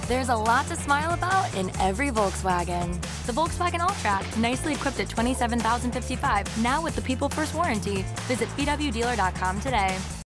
There's a lot to smile about in every Volkswagen. The Volkswagen Alltrack, nicely equipped at $27,055, now with the People First warranty. Visit VWDealer.com today.